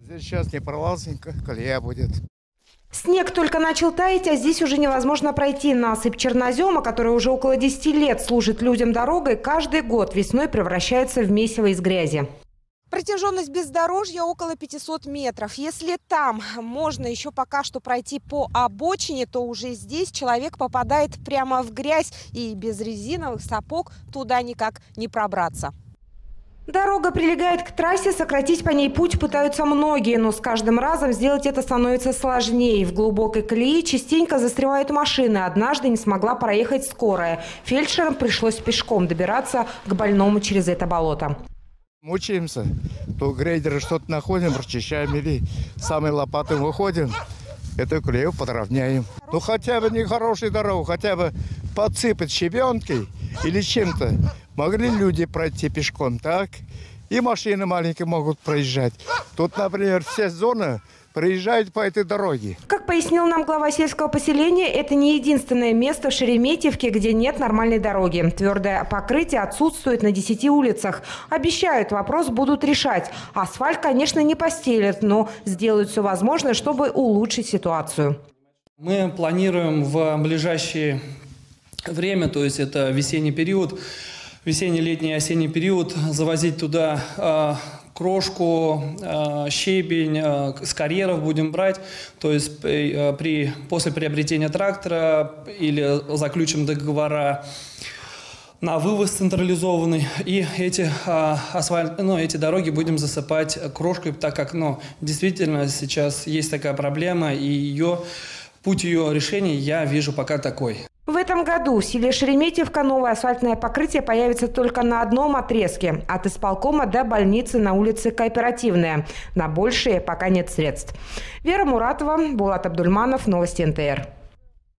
Здесь сейчас не пролазенько, колея будет. Снег только начал таять, а здесь уже невозможно пройти. Насыпь чернозема, которая уже около 10 лет служит людям дорогой, каждый год весной превращается в месиво из грязи. Протяженность бездорожья около 500 метров. Если там можно еще пока что пройти по обочине, то уже здесь человек попадает прямо в грязь, и без резиновых сапог туда никак не пробраться. Дорога прилегает к трассе, сократить по ней путь пытаются многие, но с каждым разом сделать это становится сложнее. В глубокой колеи частенько застревают машины. Однажды не смогла проехать скорая. Фельдшерам пришлось пешком добираться к больному через это болото. Мучаемся, то грейдеры что-то находим, расчищаем или самой лопатой выходим, эту колею подровняем. Ну хотя бы не хорошую дорогу, хотя бы подсыпать щебенкой или чем-то. Могли люди пройти пешком, так? И машины маленькие могут проезжать. Тут, например, все зоны проезжают по этой дороге. Как пояснил нам глава сельского поселения, это не единственное место в Шереметьевке, где нет нормальной дороги. Твердое покрытие отсутствует на 10 улицах. Обещают, вопрос будут решать. Асфальт, конечно, не постелят, но сделают все возможное, чтобы улучшить ситуацию. Мы планируем в ближайшее время, то есть это весенний период, весенний-летний осенний период, завозить туда крошку, щебень, с карьеров будем брать. То есть после приобретения трактора или заключим договора на вывоз централизованный. И эти дороги будем засыпать крошкой, так как действительно сейчас есть такая проблема, и путь ее решения я вижу пока такой. В этом году в селе Шереметьевка новое асфальтное покрытие появится только на одном отрезке – от исполкома до больницы на улице Кооперативная. На большее пока нет средств. Вера Муратова, Булат Абдульманов, Новости НТР.